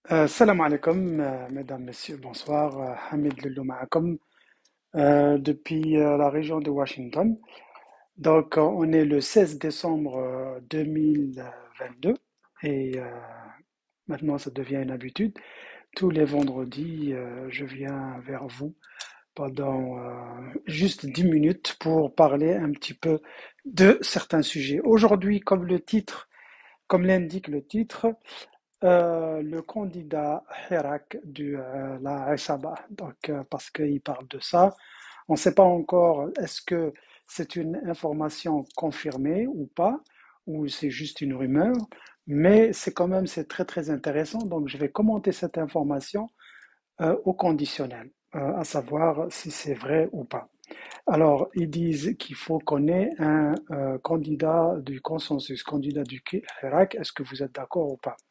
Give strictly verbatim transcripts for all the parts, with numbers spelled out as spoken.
Euh, salam alaikum, euh, mesdames, messieurs, bonsoir. Euh, Hamid Lelou ma'akum, euh, depuis euh, la région de Washington. Donc, euh, on est le seize décembre euh, deux mille vingt-deux et euh, maintenant ça devient une habitude. Tous les vendredis, euh, je viens vers vous pendant euh, juste dix minutes pour parler un petit peu de certains sujets. Aujourd'hui, comme le titre, comme l'indique le titre, euh, le candidat Hirak de euh, la Isaba, donc euh, parce qu'il parle de ça. On ne sait pas encore est-ce que c'est une information confirmée ou pas, ou c'est juste une rumeur, mais c'est quand même c'est très très intéressant. Donc je vais commenter cette information euh, au conditionnel, euh, à savoir si c'est vrai ou pas. Alors ils disent qu'il faut qu'on ait un euh, candidat du consensus, candidat du Hirak. Est-ce que vous êtes d'accord ou pas?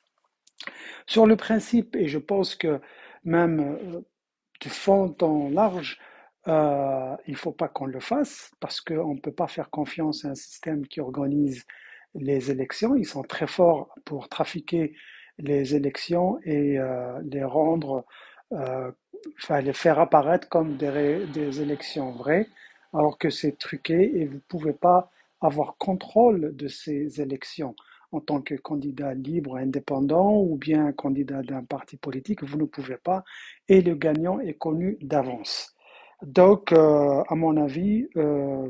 Sur le principe, et je pense que même euh, de fond en large, euh, il ne faut pas qu'on le fasse parce qu'on ne peut pas faire confiance à un système qui organise les élections. Ils sont très forts pour trafiquer les élections et euh, les rendre, euh, enfin les faire apparaître comme des, ré- des élections vraies, alors que c'est truqué et vous ne pouvez pas avoir contrôle de ces élections en tant que candidat libre, indépendant ou bien candidat d'un parti politique, vous ne pouvez pas et le gagnant est connu d'avance. Donc, euh, à mon avis, euh,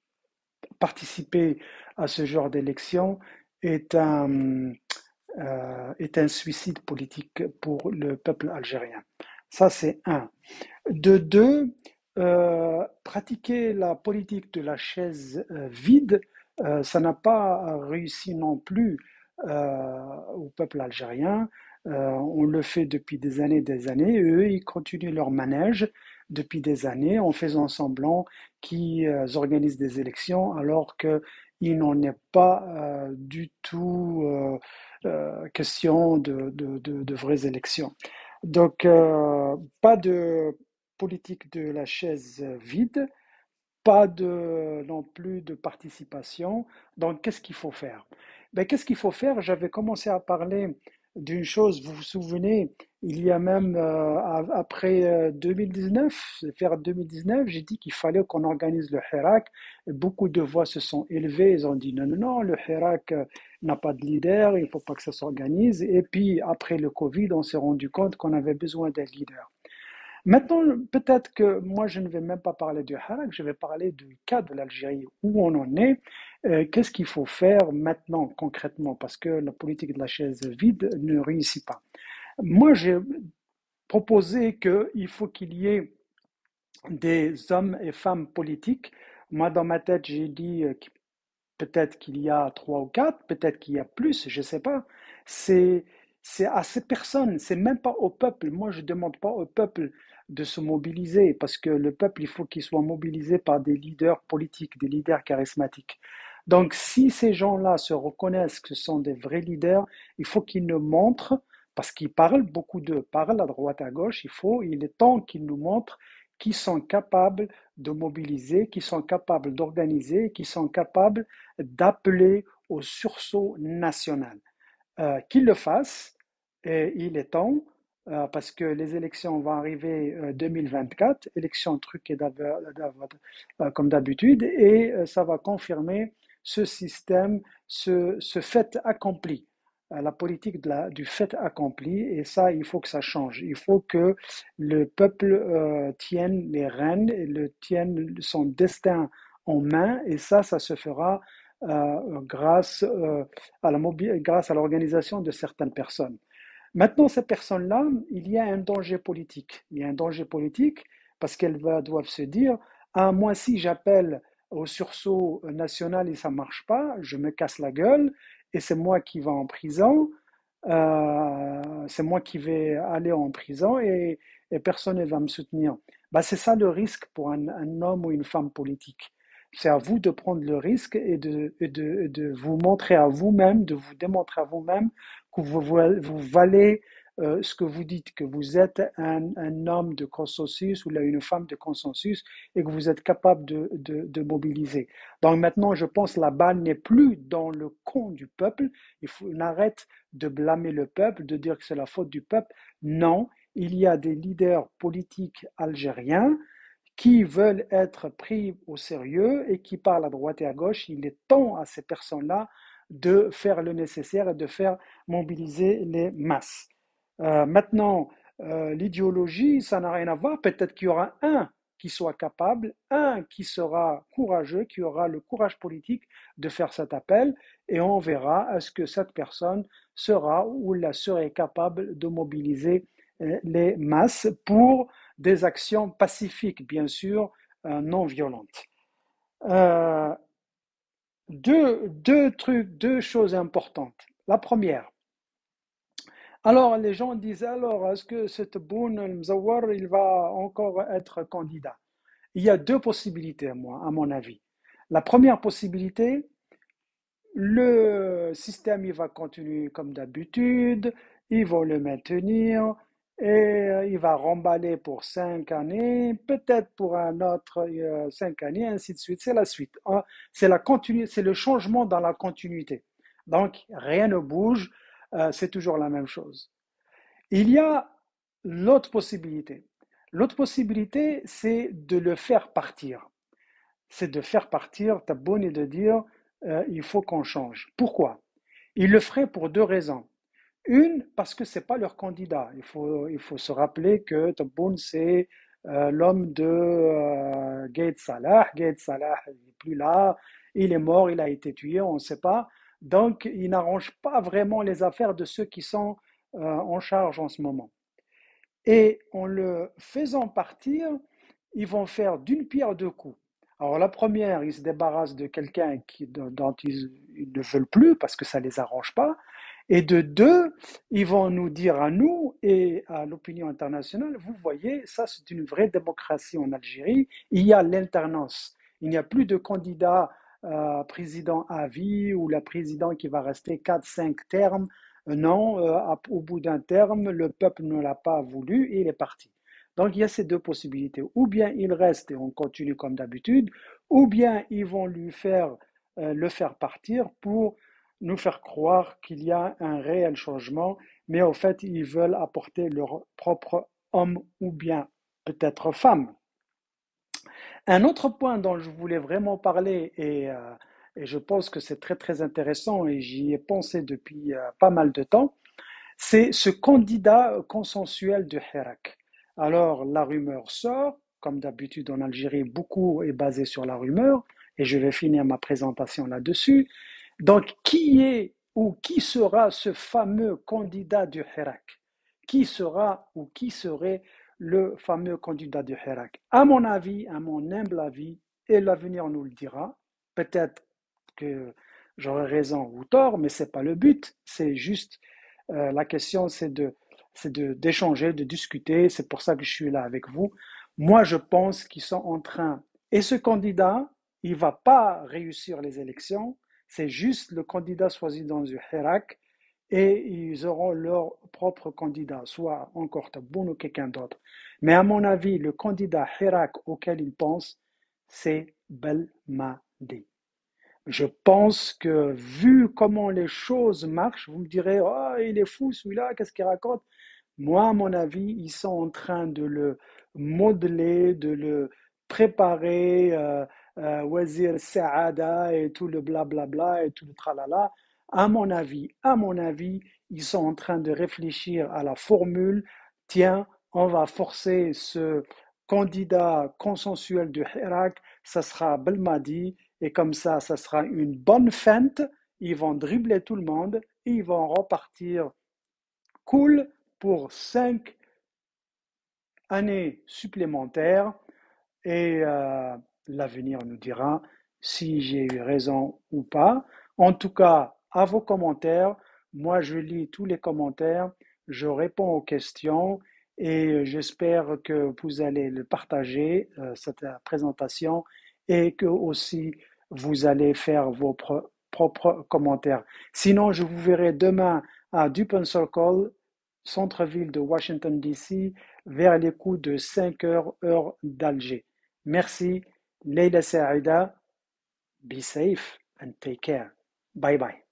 participer à ce genre d'élection est un, euh, est un suicide politique pour le peuple algérien. Ça, c'est un. De deux, euh, pratiquer la politique de la chaise euh, vide, euh, ça n'a pas réussi non plus euh, au peuple algérien. Euh, on le fait depuis des années et des années. Eux, ils continuent leur manège depuis des années en faisant semblant qu'ils euh, organisent des élections alors qu'il n'en est pas euh, du tout euh, euh, question de, de, de, de vraies élections. Donc, euh, pas de politique de la chaise vide, pas de, non plus de participation. Donc, qu'est-ce qu'il faut faire? Ben, qu'est-ce qu'il faut faire? J'avais commencé à parler d'une chose, vous vous souvenez, il y a même euh, après euh, deux mille dix-neuf, vers deux mille dix-neuf, j'ai dit qu'il fallait qu'on organise le Hirak. Et beaucoup de voix se sont élevées, ils ont dit non, non, non, le Hirak euh, n'a pas de leader, il ne faut pas que ça s'organise. Et puis après le Covid, on s'est rendu compte qu'on avait besoin d'un leader. Maintenant, peut-être que moi, je ne vais même pas parler du Harak, je vais parler du cas de l'Algérie, où on en est, euh, qu'est-ce qu'il faut faire maintenant concrètement, parce que la politique de la chaise vide ne réussit pas. Moi, j'ai proposé qu'il faut qu'il y ait des hommes et femmes politiques. Moi, dans ma tête, j'ai dit euh, que peut-être qu'il y a trois ou quatre, peut-être qu'il y a plus, je ne sais pas. C'est c'est à ces personnes, c'est même pas au peuple. Moi, je ne demande pas au peuple de se mobiliser parce que le peuple, il faut qu'il soit mobilisé par des leaders politiques, des leaders charismatiques. Donc, si ces gens-là se reconnaissent que ce sont des vrais leaders, il faut qu'ils nous montrent, parce qu'ils parlent, beaucoup d'eux parlent à droite, à gauche, il faut, il est temps qu'ils nous montrent qu'ils sont capables de mobiliser, qu'ils sont capables d'organiser, qu'ils sont capables d'appeler au sursaut national. Euh, qu'ils le fassent, et il est temps, euh, parce que les élections vont arriver euh, deux mille vingt-quatre, élections truquées euh, comme d'habitude, et euh, ça va confirmer ce système, ce, ce fait accompli, euh, la politique de la, du fait accompli, et ça, il faut que ça change. Il faut que le peuple euh, tienne les rênes, et le, tienne son destin en main, et ça, ça se fera euh, grâce euh, à la mobi- grâce à l'organisation de certaines personnes. Maintenant, ces personnes-là, il y a un danger politique. Il y a un danger politique parce qu'elles va- doivent se dire, ah, moi, si j'appelle au sursaut national et ça ne marche pas, je me casse la gueule et c'est moi qui vais en prison, euh, c'est moi qui vais aller en prison et, et personne ne va me soutenir. Bah, c'est ça le risque pour un, un homme ou une femme politique. C'est à vous de prendre le risque et de, et de, de vous montrer à vous-même, de vous démontrer à vous-même que vous, vous valez euh, ce que vous dites, que vous êtes un, un homme de consensus ou là, une femme de consensus et que vous êtes capable de, de, de mobiliser. Donc maintenant, je pense que la balle n'est plus dans le camp du peuple. Il faut on arrête de blâmer le peuple, de dire que c'est la faute du peuple. Non, il y a des leaders politiques algériens qui veulent être pris au sérieux et qui parlent à droite et à gauche. Il est temps à ces personnes-là de faire le nécessaire et de faire mobiliser les masses. Euh, maintenant, euh, l'idéologie, ça n'a rien à voir. Peut-être qu'il y aura un qui soit capable, un qui sera courageux, qui aura le courage politique de faire cet appel, et on verra est-ce que cette personne sera ou la serait capable de mobiliser euh, les masses pour des actions pacifiques, bien sûr, euh, non violentes. Euh, deux, deux trucs, deux choses importantes. La première, alors les gens disent alors, est-ce que cet Boun el-Mzawar, il va encore être candidat? Il y a deux possibilités, moi, à mon avis. La première possibilité, le système il va continuer comme d'habitude, ils vont le maintenir et euh, il va remballer pour cinq années, peut-être pour un autre euh, cinq années, ainsi de suite. C'est la suite. Hein. C'est la continu- c'est le changement dans la continuité. Donc rien ne bouge, euh, c'est toujours la même chose. Il y a l'autre possibilité. L'autre possibilité, c'est de le faire partir. C'est de faire partir Tabboune et de dire euh, il faut qu'on change. Pourquoi? Ils le feraient pour deux raisons. Une, parce que ce n'est pas leur candidat. Il faut, il faut se rappeler que Tabboune, c'est euh, l'homme de euh, Gaïd Salah. Gaïd Salah n'est plus là, il est mort, il a été tué, on ne sait pas. Donc, il n'arrange pas vraiment les affaires de ceux qui sont euh, en charge en ce moment. Et en le faisant partir, ils vont faire d'une pierre deux coups. Alors la première, ils se débarrassent de quelqu'un qui, dont ils, ils ne veulent plus parce que ça ne les arrange pas. Et de deux, ils vont nous dire à nous et à l'opinion internationale, vous voyez, ça c'est une vraie démocratie en Algérie, il y a l'alternance. Il n'y a plus de candidat euh, président à vie ou le président qui va rester quatre cinq termes. Euh, non, euh, au bout d'un terme, le peuple ne l'a pas voulu et il est parti. Donc il y a ces deux possibilités. Ou bien il reste et on continue comme d'habitude, ou bien ils vont lui faire euh, le faire partir pour nous faire croire qu'il y a un réel changement, mais au fait, ils veulent apporter leur propre homme ou bien peut-être femme. Un autre point dont je voulais vraiment parler, et, euh, et je pense que c'est très très intéressant, et j'y ai pensé depuis euh, pas mal de temps, c'est ce candidat consensuel de Hirak. Alors, la rumeur sort, comme d'habitude en Algérie, beaucoup est basé sur la rumeur, et je vais finir ma présentation là-dessus. Donc, qui est ou qui sera ce fameux candidat du Hirak? Qui sera ou qui serait le fameux candidat du Hirak? À mon avis, à mon humble avis, et l'avenir nous le dira, peut-être que j'aurai raison ou tort, mais ce n'est pas le but, c'est juste euh, la question, c'est de, c'est de, d'échanger, de discuter, c'est pour ça que je suis là avec vous. Moi, je pense qu'ils sont en train, et ce candidat, il ne va pas réussir les élections, c'est juste le candidat choisi dans le Hirak et ils auront leur propre candidat, soit encore Tabboune ou quelqu'un d'autre. Mais à mon avis, le candidat Hirak auquel ils pensent, c'est Belmadi. Je pense que vu comment les choses marchent, vous me direz, oh, il est fou celui-là, qu'est-ce qu'il raconte? Moi, à mon avis, ils sont en train de le modeler, de le préparer, euh, euh, Wazir Saada et tout le blablabla et tout le tralala. À mon avis, à mon avis, ils sont en train de réfléchir à la formule. Tiens, on va forcer ce candidat consensuel du Hirak, ça sera Belmadi, et comme ça, ça sera une bonne feinte. Ils vont dribbler tout le monde et ils vont repartir cool pour cinq années supplémentaires et euh, l'avenir nous dira si j'ai eu raison ou pas. En tout cas, à vos commentaires, moi je lis tous les commentaires, je réponds aux questions et j'espère que vous allez le partager, euh, cette présentation, et que aussi vous allez faire vos propres commentaires. Sinon, je vous verrai demain à Dupen Circle centre-ville de Washington, D C, vers les coups de cinq heures, heure d'Alger. Merci, Leila Saïda. Be safe and take care. Bye bye.